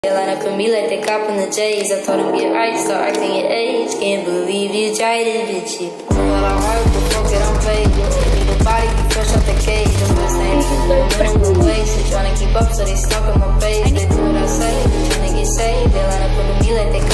They line up for me like they copping the J's. I told him get right, start acting your age. Can't believe you tried it, bitch. You well, I heard before get on paid. You take the body, you fresh out the cage. Them boys ain't even no minimum wage. They tryna keep up, so they stuck on my page. They do what I say, they tryna get saved. They line up for me like they